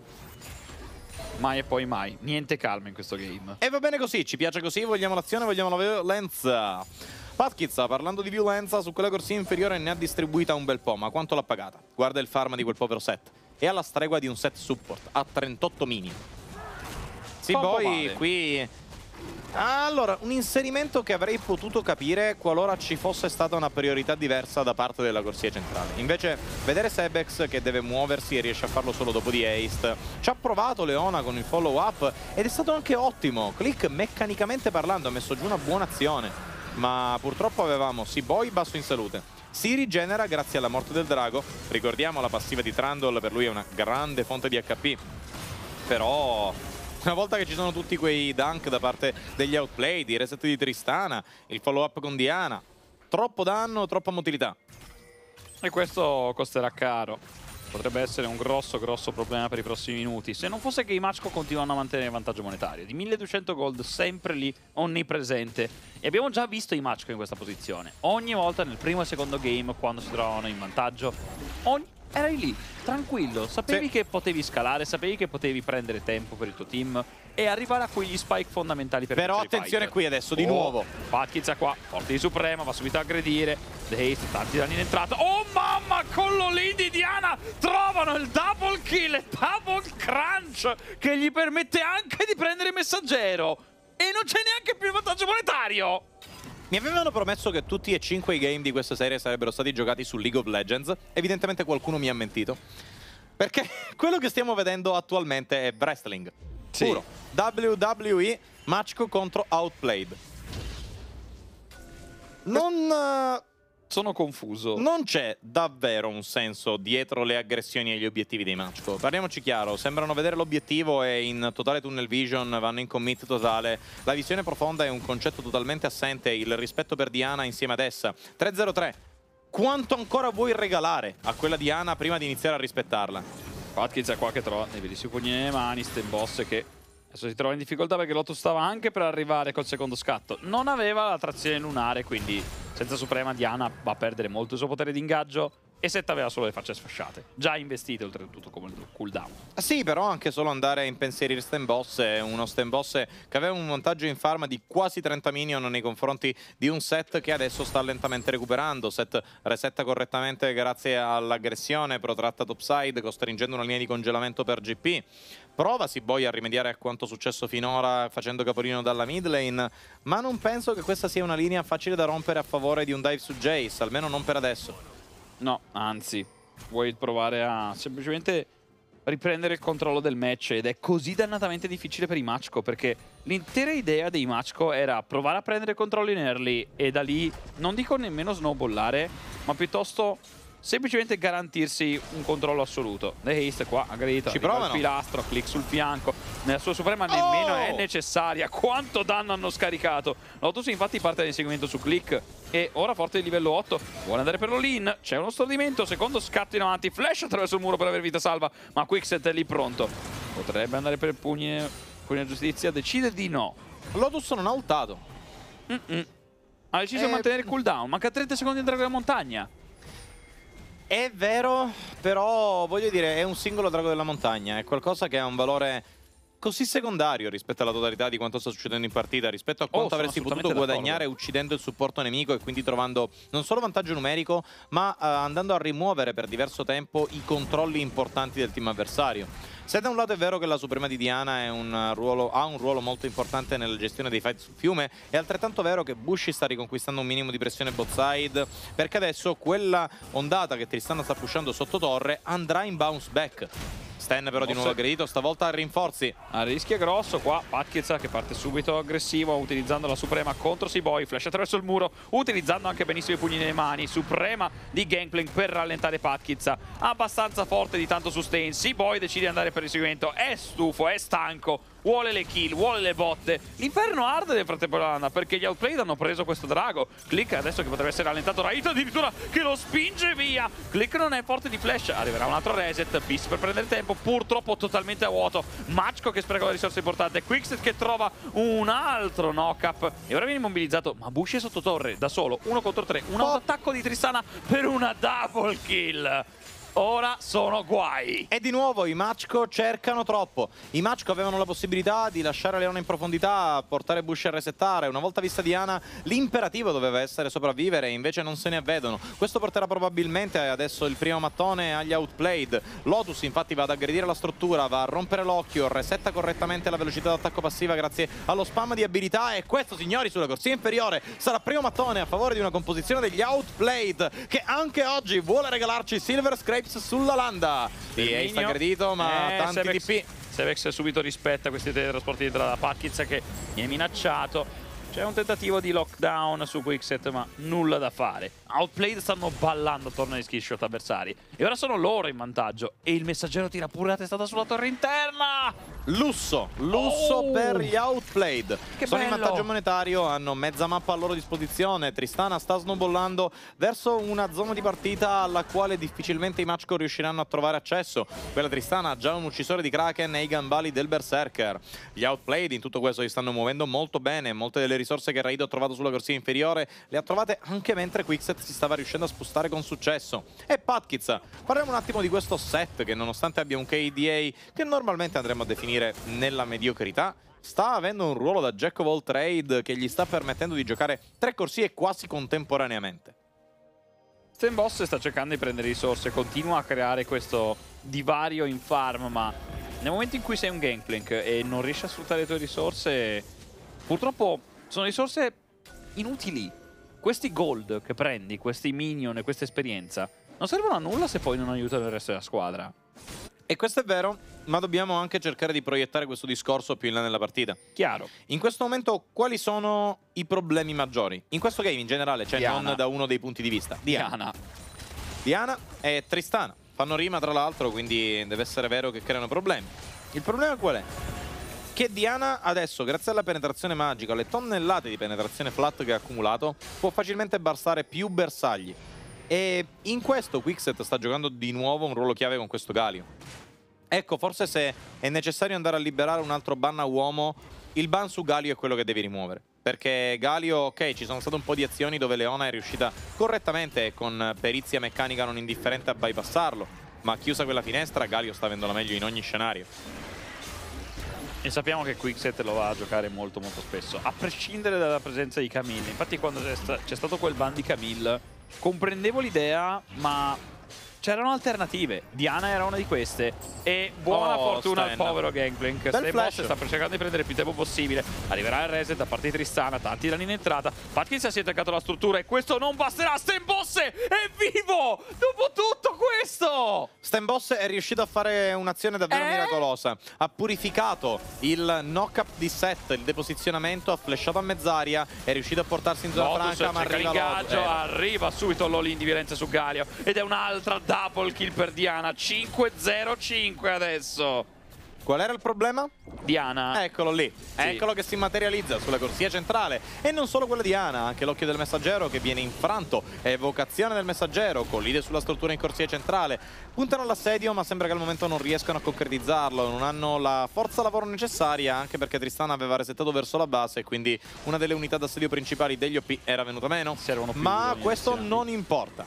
Mai e poi mai, niente calma in questo game. E va bene così, ci piace così, vogliamo l'azione, vogliamo la violenza. Patkiz, parlando di violenza, su quella corsia inferiore ne ha distribuita un bel po', ma quanto l'ha pagata? Guarda il farm di quel povero set. È alla stregua di un set support, a trentotto minion. Sì, poi qui... Allora, un inserimento che avrei potuto capire qualora ci fosse stata una priorità diversa da parte della corsia centrale. Invece, vedere Sebex che deve muoversi e riesce a farlo solo dopo di Haste. Ci ha provato Leona con il follow up ed è stato anche ottimo. Click, meccanicamente parlando, ha messo giù una buona azione. Ma purtroppo avevamo C-Boy basso in salute. Si rigenera grazie alla morte del drago. Ricordiamo la passiva di Trundle, per lui è una grande fonte di H P. Però una volta che ci sono tutti quei dunk da parte degli Outplayed, i reset di Tristana, il follow up con Diana, troppo danno, troppa motilità. E questo costerà caro. Potrebbe essere un grosso grosso problema per i prossimi minuti, se non fosse che i Machko continuano a mantenere il vantaggio monetario di milleduecento gold sempre lì, onnipresente. E abbiamo già visto i Machko in questa posizione ogni volta nel primo e secondo game quando si trovavano in vantaggio. Ogni... eri lì, tranquillo, sapevi sì. che potevi scalare, sapevi che potevi prendere tempo per il tuo team e arrivare a quegli spike fondamentali per però attenzione fight. Qui adesso di oh, nuovo Patkiz qua, forte di suprema, va subito a aggredire The Haste, tanti danni in entrata. Oh mamma, con l'all-in di Diana trovano il double kill e double crunch che gli permette anche di prendere il messaggero e non c'è neanche più il vantaggio monetario. Mi avevano promesso che tutti e cinque i game di questa serie sarebbero stati giocati su League of Legends. Evidentemente qualcuno mi ha mentito, perché quello che stiamo vedendo attualmente è wrestling sì. puro. W W E Machko contro Outplayed. Non... Sono confuso. Non c'è davvero un senso dietro le aggressioni e gli obiettivi dei Machko. Parliamoci chiaro, sembrano vedere l'obiettivo e in totale tunnel vision vanno in commit totale. La visione profonda è un concetto totalmente assente, il rispetto per Diana insieme ad essa. tre zero tre. Quanto ancora vuoi regalare a quella Diana prima di iniziare a rispettarla? Patkiz è qua che trova dei bellissimi pugni nelle mani, Stemboss che adesso si trova in difficoltà perché Lotus stava anche per arrivare col secondo scatto. Non aveva la trazione lunare, quindi senza suprema Diana va a perdere molto il suo potere di ingaggio. e Sett aveva solo le facce sfasciate, già investite oltretutto come il cooldown. Sì, però anche solo andare a impensierire Sten Boss, uno Sten Boss che aveva un vantaggio in farm di quasi trenta minion nei confronti di un Sett che adesso sta lentamente recuperando. Sett resetta correttamente grazie all'aggressione protratta topside, costringendo una linea di congelamento per G P. Prova Seaboy a rimediare a quanto successo finora facendo capolino dalla mid lane, ma non penso che questa sia una linea facile da rompere a favore di un dive su Jace, almeno non per adesso. No, anzi, vuoi provare a semplicemente riprendere il controllo del match, ed è così dannatamente difficile per i Machko, perché l'intera idea dei Machko era provare a prendere controllo in early e da lì, non dico nemmeno snowballare, ma piuttosto semplicemente garantirsi un controllo assoluto. The Haste qua, aggredito, ci provano. Il pilastro, click sul fianco, nella sua suprema nemmeno oh! è necessaria. Quanto danno hanno scaricato. Lotus infatti parte dall'inseguimento su click e ora forte di livello otto, vuole andare per l'all-in, c'è uno stordimento, secondo scatto in avanti, flash attraverso il muro per avere vita salva, ma Quickset è lì pronto. Potrebbe andare per pugni, pugni a giustizia, decide di no. Lotus non ha ultato. Mm -mm. Ha deciso eh... di mantenere il cooldown, manca trenta secondi di drago della montagna. È vero, però voglio dire, è un singolo drago della montagna, è qualcosa che ha un valore così secondario rispetto alla totalità di quanto sta succedendo in partita, rispetto a quanto oh, avresti potuto guadagnare uccidendo il supporto nemico e quindi trovando non solo vantaggio numerico, ma uh, andando a rimuovere per diverso tempo i controlli importanti del team avversario. Se da un lato è vero che la Suprema di Diana è un ruolo, ha un ruolo molto importante nella gestione dei fight sul fiume, è altrettanto vero che Bushi sta riconquistando un minimo di pressione bot side, perché adesso quella ondata che Tristana sta pushando sotto torre andrà in bounce back. Sten però di nuovo aggredito, stavolta a rinforzi. A rischio grosso qua, Patkiz che parte subito aggressivo utilizzando la Suprema contro Seaboy, flash attraverso il muro, utilizzando anche benissimo i pugni nelle mani. Suprema di Gangplank per rallentare Patkiz, abbastanza forte di tanto sustain. Seaboy decide di andare per il seguimento, è stufo, è stanco, vuole le kill, vuole le botte. L'inferno arde nel frattempo Lana, perché gli Outplayed hanno preso questo drago. Click adesso che potrebbe essere rallentato, Raito addirittura che lo spinge via. Click non è forte di flash, arriverà un altro reset, Beast per prendere tempo, purtroppo totalmente a vuoto. Machko che spreca la risorsa importante, Quickset che trova un altro knock-up e ora viene immobilizzato, ma Bushi è sotto torre da solo, uno contro tre, un oh. attacco di Tristana per una double kill. Ora sono guai. E di nuovo i Machko cercano troppo. I Machko avevano la possibilità di lasciare Leona in profondità, portare Bush a resettare. Una volta vista Diana, l'imperativo doveva essere sopravvivere, invece non se ne avvedono. Questo porterà probabilmente adesso il primo mattone agli Outplayed. Lotus infatti va ad aggredire la struttura, va a rompere l'occhio, resetta correttamente la velocità d'attacco passiva grazie allo spam di abilità. E questo, signori, sulla corsia inferiore sarà primo mattone a favore di una composizione degli Outplayed che anche oggi vuole regalarci Silver Scrapes sulla landa. Sì, è sta aggredito, ma eh, tanti Sevex, T P. Sevex subito rispetta questi teletrasporti di entrata da Patkiz che è minacciato. C'è un tentativo di lockdown su Quickset, ma nulla da fare. Outplayed stanno ballando attorno agli skill shot avversari e ora sono loro in vantaggio. E il messaggero tira pure la testata sulla torre interna. Lusso, lusso oh. per gli Outplayed. Che Sono bello. in vantaggio monetario, hanno mezza mappa a loro disposizione. Tristana sta snowballando verso una zona di partita alla quale difficilmente i Machko riusciranno a trovare accesso. Quella Tristana ha già un uccisore di Kraken e i gambali del Berserker. Gli Outplayed in tutto questo si stanno muovendo molto bene. Molte delle risorse che Raido ha trovato sulla corsia inferiore le ha trovate anche mentre Quickset si stava riuscendo a spostare con successo. E Patkiz, parliamo un attimo di questo set che nonostante abbia un K D A che normalmente andremo a definire nella mediocrità, sta avendo un ruolo da Jack of all trade che gli sta permettendo di giocare tre corsie quasi contemporaneamente. Sten Boss sta cercando di prendere risorse, continua a creare questo divario in farm, ma nel momento in cui sei un Gangplank e non riesci a sfruttare le tue risorse, purtroppo sono risorse inutili. Questi gold che prendi, questi minion e questa esperienza non servono a nulla se poi non aiutano il resto della squadra. E questo è vero, ma dobbiamo anche cercare di proiettare questo discorso più in là nella partita. Chiaro. In questo momento quali sono i problemi maggiori? In questo game in generale, cioè Diana. non da uno dei punti di vista. Diana. Diana. Diana e Tristana. Fanno rima tra l'altro, quindi deve essere vero che creano problemi. Il problema qual è? Che Diana adesso, grazie alla penetrazione magica, alle tonnellate di penetrazione flat che ha accumulato, può facilmente bastare più bersagli. E in questo Quickset sta giocando di nuovo un ruolo chiave con questo Galio. Ecco, forse se è necessario andare a liberare un altro ban a uomo, il ban su Galio è quello che devi rimuovere. perché Galio, ok, ci sono state un po' di azioni dove Leona è riuscita correttamente e con perizia meccanica non indifferente a bypassarlo, ma chiusa quella finestra Galio sta avendo la meglio in ogni scenario. E sappiamo che Quickset lo va a giocare molto molto spesso, a prescindere dalla presenza di Camille. Infatti quando c'è sta stato quel ban di Camille comprendevo l'idea, ma c'erano alternative. Diana era una di queste. E buona oh, fortuna Stan. al povero Gangplank. Steboss sta cercando di prendere il più tempo possibile. Arriverà il reset da parte di Tristana, tanti danni in entrata. Patkins si è attaccato alla struttura e questo non basterà. Steboss è vivo dopo tutto questo. Steboss è riuscito a fare un'azione davvero Eh? miracolosa. Ha purificato il knock-up di set, il deposizionamento, ha flashato a mezz'aria, è riuscito a portarsi in zona Lotus franca, ma cerca arriva l'ingaggio, Lotus. Eh. arriva subito l'all-in di violenza su Galio ed è un'altra double kill per Diana. Cinque zero cinque adesso. Qual era il problema? Diana. Eccolo lì, Sì. eccolo che si materializza sulla corsia centrale. E non solo quella di Diana, anche l'occhio del messaggero che viene infranto. Evocazione del messaggero, collide sulla struttura in corsia centrale. Puntano all'assedio, ma sembra che al momento non riescano a concretizzarlo. Non hanno la forza lavoro necessaria, anche perché Tristana aveva resettato verso la base, quindi una delle unità d'assedio principali degli O P era venuta meno. Servono più Ma uomini questo azionati. non importa.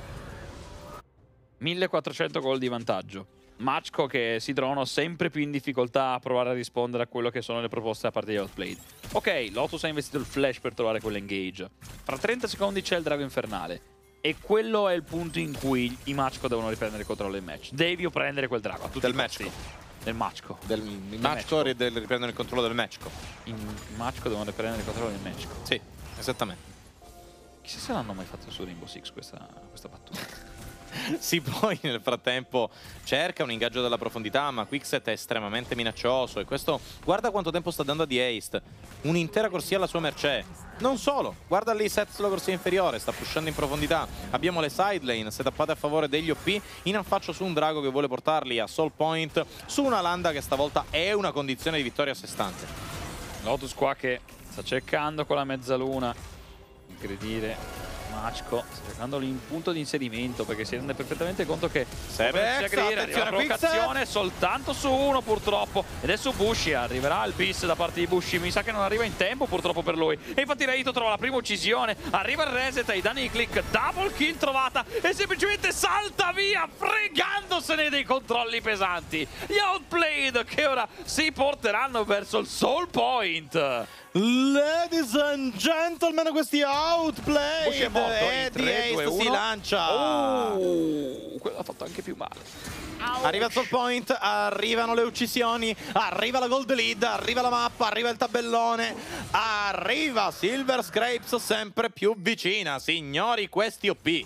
millequattrocento gol di vantaggio. Machko che si trovano sempre più in difficoltà a provare a rispondere a quello che sono le proposte da parte di Outplayed. Ok, Lotus ha investito il flash per trovare quell'engage. Fra trenta secondi c'è il drago infernale. E quello è il punto in cui i Machko devono riprendere il controllo del match. Devi prendere quel drago a tutti Del i costi. Machko. Del Machko. Del Il Machko Machko. deve riprendere il controllo del Machko. I Machko devono riprendere il controllo del Machko. Sì, esattamente. Chissà se l'hanno mai fatto su Rainbow Six questa, questa battuta. Sì, poi nel frattempo cerca un ingaggio dalla profondità, ma Quickset è estremamente minaccioso e questo guarda quanto tempo sta dando a The Haste. Un'intera corsia alla sua mercé. Non solo, guarda lì Seth sulla corsia inferiore, sta pushando in profondità. Abbiamo le side lane setappate a favore degli O P, in affaccio su un drago che vuole portarli a Soul Point, su una landa che stavolta è una condizione di vittoria a sé stante. Lotus qua che sta cercando con la mezzaluna aggredire Machko, sta cercando il punto di inserimento perché si rende perfettamente conto che Sebex, aggredire, arriva la provocazione soltanto su uno purtroppo ed è su Bushi, arriverà il bis da parte di Bushi, mi sa che non arriva in tempo purtroppo per lui e infatti Raito trova la prima uccisione, arriva il reset ai danni di click, double kill trovata e semplicemente salta via fregandosene dei controlli pesanti. Gli Outplayed che ora si porteranno verso il Soul Point. Ladies and gentlemen, questi Outplay Bushi è morto e in The tre, due, Haste si uno. lancia. Oh, quello ha fatto anche più male. Arriva il Soul Point, arrivano le uccisioni, arriva la gold lead, arriva la mappa, arriva il tabellone, arriva Silver Scrapes sempre più vicina, signori, questi O P.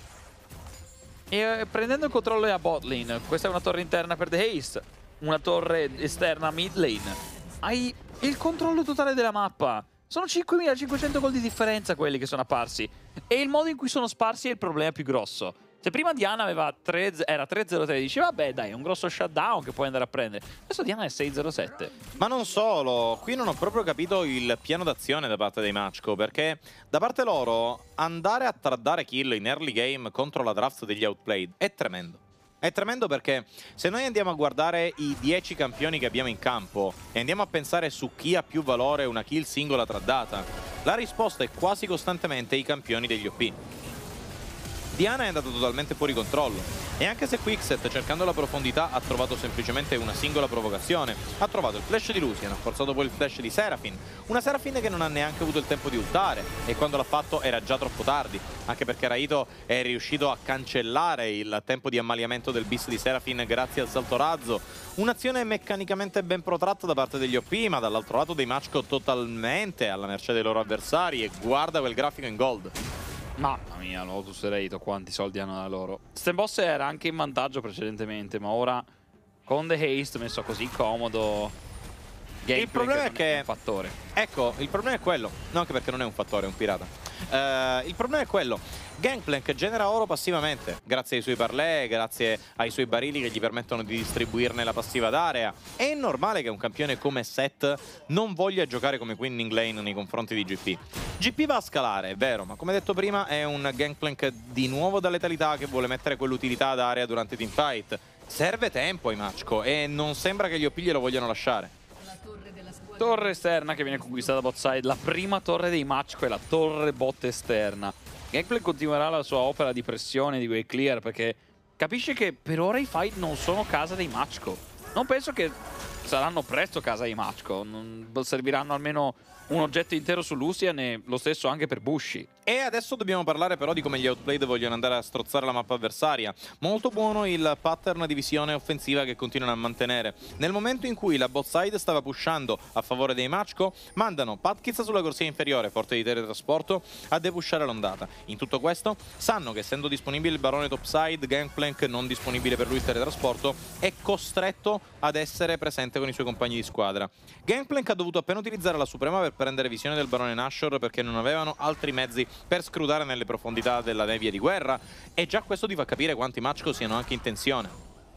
E eh, prendendo il controllo a bot lane, questa è una torre interna per The Haste, una torre esterna mid lane. Hai il controllo totale della mappa. Sono cinquemilacinquecento gol di differenza quelli che sono apparsi. E il modo in cui sono sparsi è il problema più grosso. Se prima Diana aveva tre, era tre zero tre, dici vabbè dai, è un grosso shutdown che puoi andare a prendere. Adesso Diana è sei zero sette. Ma non solo, qui non ho proprio capito il piano d'azione da parte dei Machko, perché da parte loro andare a tradare kill in early game contro la draft degli Outplayed è tremendo. È tremendo perché se noi andiamo a guardare i dieci campioni che abbiamo in campo e andiamo a pensare su chi ha più valore una kill singola traddata, la risposta è quasi costantemente i campioni degli O P. Diana è andata totalmente fuori controllo e anche se Quickset cercando la profondità ha trovato semplicemente una singola provocazione, ha trovato il flash di Lucian, ha forzato poi il flash di Seraphine, una Seraphine che non ha neanche avuto il tempo di ultare e quando l'ha fatto era già troppo tardi, anche perché Raito è riuscito a cancellare il tempo di ammaliamento del bis di Seraphine grazie al salto razzo, un'azione meccanicamente ben protratta da parte degli O P, ma dall'altro lato dei Machko totalmente alla mercé dei loro avversari e guarda quel grafico in gold. Mamma mia, Lotus e Raito, quanti soldi hanno da loro. Steboss era anche in vantaggio precedentemente, ma ora con The Haste messo così comodo. Il problema è che... È un fattore. Ecco, il problema è quello. No, anche perché non è un fattore, è un pirata. Uh, il problema è quello. Gangplank genera oro passivamente, grazie ai suoi parlé, grazie ai suoi barili che gli permettono di distribuirne la passiva d'area. È normale che un campione come Seth non voglia giocare come winning lane nei confronti di G P. G P va a scalare, è vero, ma come detto prima è un Gangplank di nuovo da letalità che vuole mettere quell'utilità d'area durante i teamfight. Serve tempo ai Machko e non sembra che gli O P glielo vogliano lasciare. Torre esterna che viene conquistata da bot side. La prima torre dei Machko è la torre bot esterna. Gangplank continuerà la sua opera di pressione, di way clear, perché capisce che per ora i fight non sono casa dei Machko. Non penso che saranno presto casa dei Machko. Non serviranno almeno un oggetto intero su Lucian e lo stesso anche per Bushi. E adesso dobbiamo parlare però di come gli Outplayed vogliono andare a strozzare la mappa avversaria. Molto buono il pattern di visione offensiva che continuano a mantenere. Nel momento in cui la bot side stava pushando a favore dei Machko, mandano Patkiz sulla corsia inferiore, forte di teletrasporto, a depushare l'ondata. In tutto questo, sanno che essendo disponibile il barone topside, Gangplank non disponibile per lui il teletrasporto, è costretto ad essere presente con i suoi compagni di squadra. Gangplank ha dovuto appena utilizzare la Suprema per prendere visione del barone Nashor perché non avevano altri mezzi per scrutare nelle profondità della nebbia di guerra, e già questo ti fa capire quanti Machko siano anche in tensione.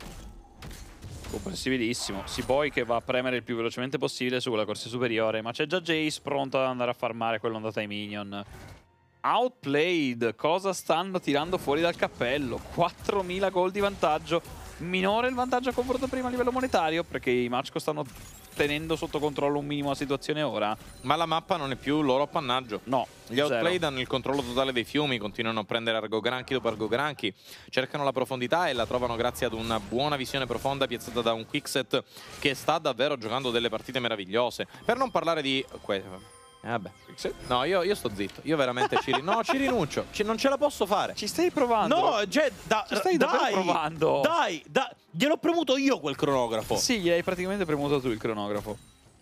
Comprensibilissimo. Seaboy che va a premere il più velocemente possibile su quella corsia superiore, ma c'è già Jace pronto ad andare a farmare quell'ondata ai minion. Outplayed, cosa stanno tirando fuori dal cappello? quattromila gol di vantaggio, minore il vantaggio a confronto prima a livello monetario, perché i Machko stanno tenendo sotto controllo un minimo la situazione ora. Ma la mappa non è più loro appannaggio. No, gli Outplayed zero. hanno il controllo totale dei fiumi, continuano a prendere argogranchi dopo argogranchi, cercano la profondità e la trovano grazie ad una buona visione profonda piazzata da un Quickset che sta davvero giocando delle partite meravigliose. Per non parlare di... Que Eh, vabbè. No, io, io sto zitto. Io veramente ci, ri no, ci rinuncio. Ci, non ce la posso fare. Ci stai provando? No, cioè, da, ci stai dai, provando. Dai, da, gliel'ho premuto io quel cronografo. Sì, gli hai praticamente premuto tu il cronografo.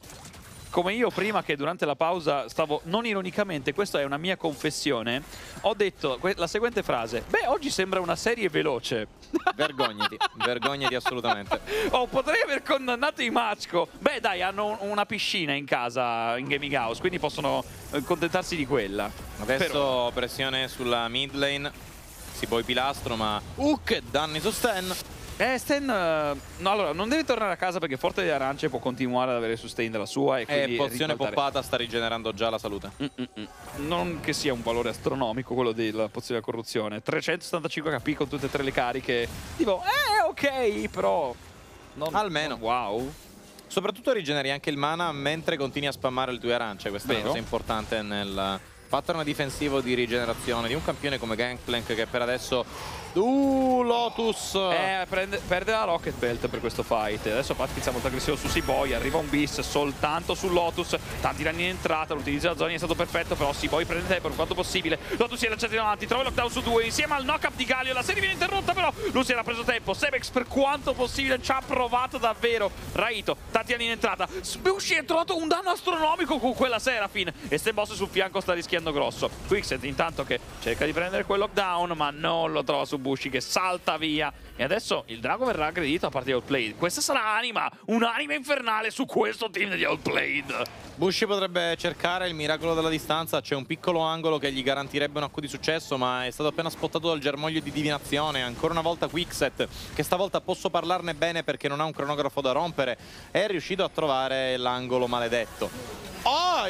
Come io prima, che durante la pausa stavo, non ironicamente, questa è una mia confessione, ho detto la seguente frase: beh, oggi sembra una serie veloce. Vergognati, vergognati assolutamente. Oh, potrei aver condannato i Machko. Beh dai, hanno una piscina in casa, in gaming house, quindi possono accontentarsi di quella. Adesso Però... pressione sulla mid lane, si poi pilastro, ma Hook, danni su Sten. Eh, Sten, uh, no, allora, non deve tornare a casa perché Forte di Arance può continuare ad avere sustain della sua. E quindi eh, pozione ribaltare. poppata sta rigenerando già la salute. Mm -mm -mm. Non che sia un valore astronomico quello della pozione della corruzione. trecentosettantacinque H P con tutte e tre le cariche. Tipo, eh, ok, però... Non, Almeno. Non wow. Soprattutto rigeneri anche il mana mentre continui a spammare le tue arance. Questa Vero. è una cosa importante nel pattern difensivo di rigenerazione di un campione come Gangplank, che per adesso... Uh, Lotus! Eh, prende, perde la Rocket Belt per questo fight. Adesso Patkiz è molto aggressivo su Seaboy. Arriva un Beast soltanto su Lotus. Tanti danni in entrata. L'utilizzo della zona è stato perfetto. Però Seaboy prende tempo per quanto possibile. Lotus si è lanciato in avanti. Trova il lockdown su due insieme al knock-up di Galio. La serie viene interrotta, però lui si era preso tempo. Sebex per quanto possibile ci ha provato davvero. Raito, tanti danni in entrata. Bushi ha trovato un danno astronomico con quella Seraphine. E Stenboss sul fianco sta rischiando grosso. Quickset intanto che cerca di prendere quel lockdown, ma non lo trova su Bushi, che salta via. E adesso il drago verrà aggredito a parte di Outplayed. Questa sarà anima, un'anima infernale su questo team degli Outplayed. Bushi potrebbe cercare il miracolo della distanza. C'è un piccolo angolo che gli garantirebbe un acco di successo, ma è stato appena spottato dal germoglio di divinazione. Ancora una volta Quickset, che stavolta posso parlarne bene perché non ha un cronografo da rompere, è riuscito a trovare l'angolo maledetto. Ai!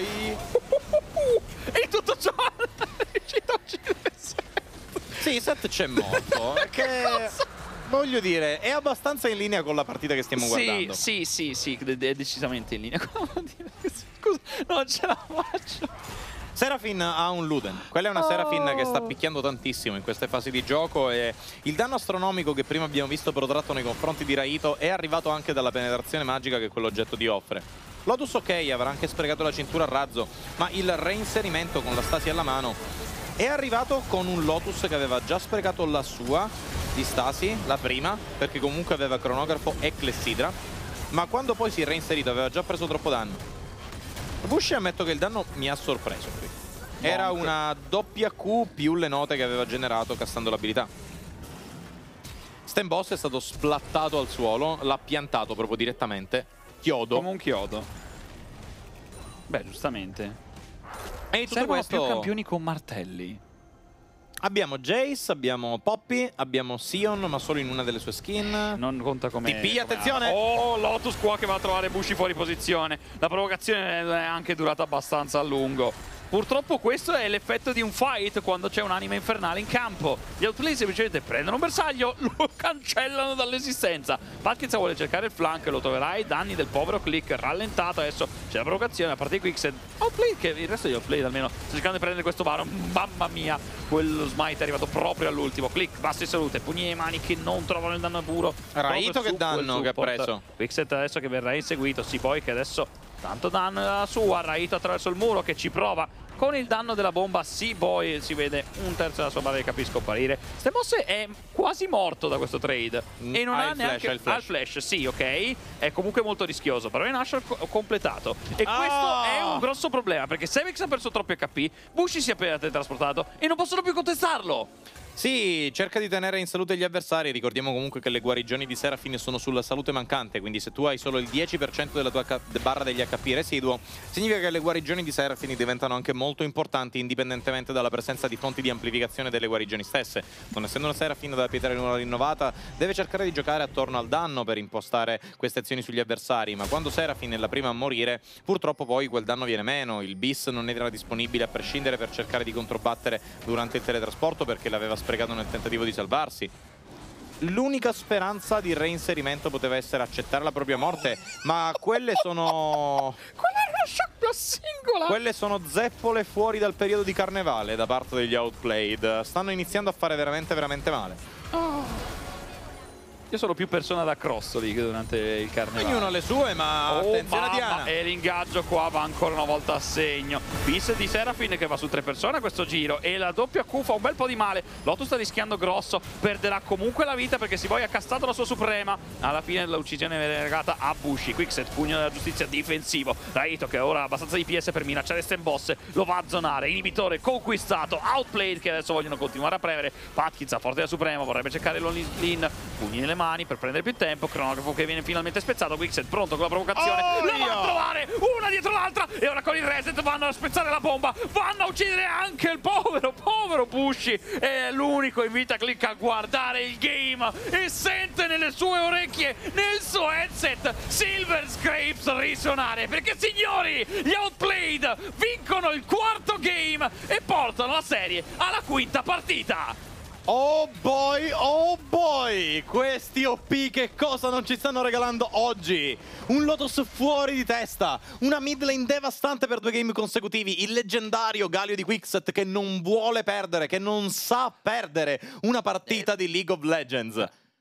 E tutto ciò è riuscito a uccidere Seth. Sì, Seth c'è morto. Che voglio dire, è abbastanza in linea con la partita che stiamo sì, guardando. Sì, sì, sì, è decisamente in linea con la partita. Scusa, non ce la faccio. Seraphine ha un Luden. Quella è una oh. Seraphine che sta picchiando tantissimo in queste fasi di gioco, e il danno astronomico che prima abbiamo visto protratto nei confronti di Raito è arrivato anche dalla penetrazione magica che quell'oggetto ti offre. Lotus ok, avrà anche sprecato la cintura a razzo, ma il reinserimento con la stasi alla mano è arrivato con un Lotus che aveva già sprecato la sua di stasi, la prima, perché comunque aveva cronografo e clessidra, ma quando poi si è reinserito aveva già preso troppo danno. Bushi, ammetto che il danno mi ha sorpreso qui. Era una doppia Q più le note che aveva generato castando l'abilità. Stenboss è stato splattato al suolo, l'ha piantato proprio direttamente. Chiodo. Come un chiodo. Beh, giustamente. E in tutto Servono questo più campioni con martelli. abbiamo Jace, abbiamo Poppy, abbiamo Sion, ma solo in una delle sue skin. Non conta come... T P, attenzione! Oh, Lotus qua che va a trovare Bushi fuori posizione. La provocazione è anche durata abbastanza a lungo. Purtroppo questo è l'effetto di un fight quando c'è un'anima infernale in campo. Gli Outplay semplicemente prendono un bersaglio, lo cancellano dall'esistenza. Patkins vuole cercare il flank, lo troverà, i danni del povero Click rallentato. Adesso c'è la provocazione da parte di Quicksand. Outplay, che il resto degli Outplay almeno sta cercando di prendere questo Baron. Mamma mia, quello smite è arrivato proprio all'ultimo. Click, basta di salute, pugni ai mani che non trovano il danno puro. Raito che danno che ha preso. Quicksand adesso che verrà inseguito, sì, poi che adesso tanto danno dalla sua, Raito attraverso il muro che ci prova con il danno della bomba. Sì, poi si vede un terzo della sua barra di capi scomparire. Stemosse è quasi morto da questo trade e non ha, ha neanche il flash. Ha il flash, sì, ok, è comunque molto rischioso, però in Asher co completato e oh! questo è un grosso problema perché Sevix ha perso troppi H P, Bushi si è appena teletrasportato e non possono più contestarlo. Sì, cerca di tenere in salute gli avversari. Ricordiamo comunque che le guarigioni di Seraphine sono sulla salute mancante, quindi se tu hai solo il dieci per cento della tua barra degli H P residuo, significa che le guarigioni di Seraphine diventano anche molto importanti indipendentemente dalla presenza di fonti di amplificazione delle guarigioni stesse. Non essendo una Seraphine da pietra rinnovata, deve cercare di giocare attorno al danno per impostare queste azioni sugli avversari, ma quando Seraphine è la prima a morire, purtroppo poi quel danno viene meno. Il bis non era disponibile a prescindere per cercare di controbattere durante il teletrasporto perché l'aveva sprecato nel tentativo di salvarsi. L'unica speranza di reinserimento poteva essere accettare la propria morte, ma quelle sono... Quella è una shock plus singola! Quelle sono zeppole fuori dal periodo di carnevale da parte degli Outplayed. Stanno iniziando a fare veramente veramente male. Oh. Io sono più persona da crossoli che durante il carnevale. Ognuno ha le sue, ma oh, attenzione a Diana. E l'ingaggio qua va ancora una volta a segno. Bis di Seraphine che va su tre persone a questo giro e la doppia Q fa un bel po' di male. Lotus sta rischiando grosso, perderà comunque la vita perché si poi ha castato la sua suprema. Alla fine l'uccisione viene legata a Bushi. Quickset, pugno della giustizia difensivo. Raito che ora ha abbastanza di P S per minacciare Stenboss, lo va a zonare. Inibitore conquistato. Outplayed che adesso vogliono continuare a premere. Patkins a forte della suprema, vorrebbe cercare l'on-in, pugni nelle mani per prendere più tempo. Cronografo che viene finalmente spezzato. Quickset pronto con la provocazione, oh, la va a trovare una dietro l'altra e ora con il reset vanno a spezzare la bomba, vanno a uccidere anche il povero povero Bushi. È l'unico invita Click a guardare il game e sente nelle sue orecchie, nel suo headset, Silver Scrapes risuonare perché signori gli Outplayed vincono il quarto game e portano la serie alla quinta partita. Oh boy, oh boy, questi O P che cosa non ci stanno regalando oggi? Un Lotus fuori di testa, una mid lane devastante per due game consecutivi, il leggendario Galio di Quickset che non vuole perdere, che non sa perdere una partita di League of Legends.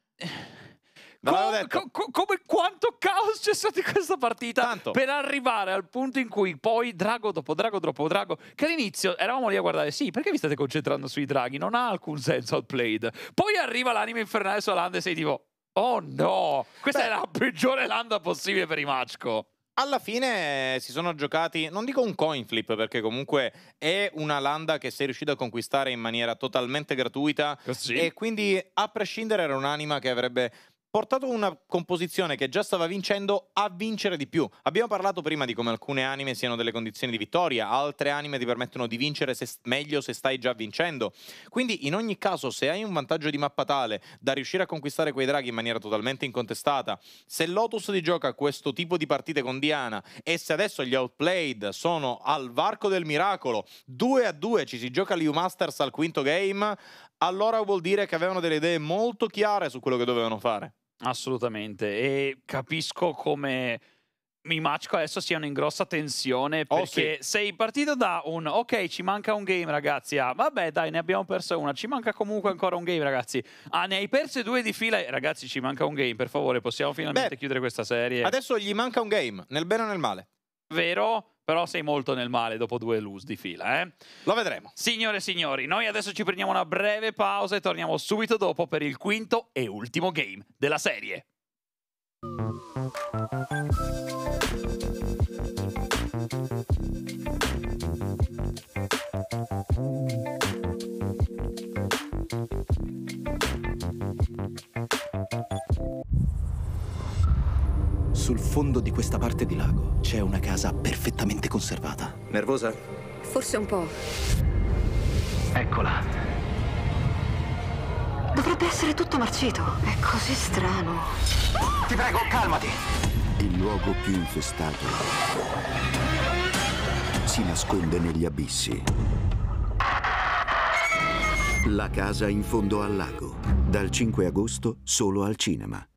Com co co come quanto caos c'è stato in questa partita. Tanto. Per arrivare al punto in cui poi drago dopo drago dopo drago, che all'inizio eravamo lì a guardare, sì, perché vi state concentrando sui draghi? Non ha alcun senso Outplayed. Poi arriva l'anima infernale sulla landa e sei tipo, oh no, questa Beh. è la peggiore landa possibile per i Machko. Alla fine si sono giocati, non dico un coin flip perché comunque è una landa che sei riuscito a conquistare in maniera totalmente gratuita, Così. e quindi a prescindere era un'anima che avrebbe portato una composizione che già stava vincendo a vincere di più. Abbiamo parlato prima di come alcune anime siano delle condizioni di vittoria, altre anime ti permettono di vincere se meglio se stai già vincendo. Quindi in ogni caso se hai un vantaggio di mappa tale da riuscire a conquistare quei draghi in maniera totalmente incontestata, se Lotus ti gioca questo tipo di partite con Diana e se adesso gli Outplayed sono al varco del miracolo, due a due ci si gioca l'U Masters al quinto game, allora vuol dire che avevano delle idee molto chiare su quello che dovevano fare. Assolutamente, e capisco come i Machko adesso siano in grossa tensione perché oh, sì. sei partito da un ok, ci manca un game ragazzi, ah, vabbè dai ne abbiamo perso una, ci manca comunque ancora un game ragazzi, ah ne hai perse due di fila, ragazzi ci manca un game, per favore possiamo finalmente Beh, chiudere questa serie. Adesso gli manca un game, nel bene o nel male. Vero? Però sei molto nel male dopo due lose di fila, eh? Lo vedremo. Signore e signori, noi adesso ci prendiamo una breve pausa e torniamo subito dopo per il quinto e ultimo game della serie. Sul fondo di questa parte di lago c'è una casa perfettamente conservata. Nervosa? Forse un po'. Eccola. Dovrebbe essere tutto marcito. È così strano. Ti prego, calmati. Il luogo più infestato si nasconde negli abissi. La casa in fondo al lago. Dal cinque agosto solo al cinema.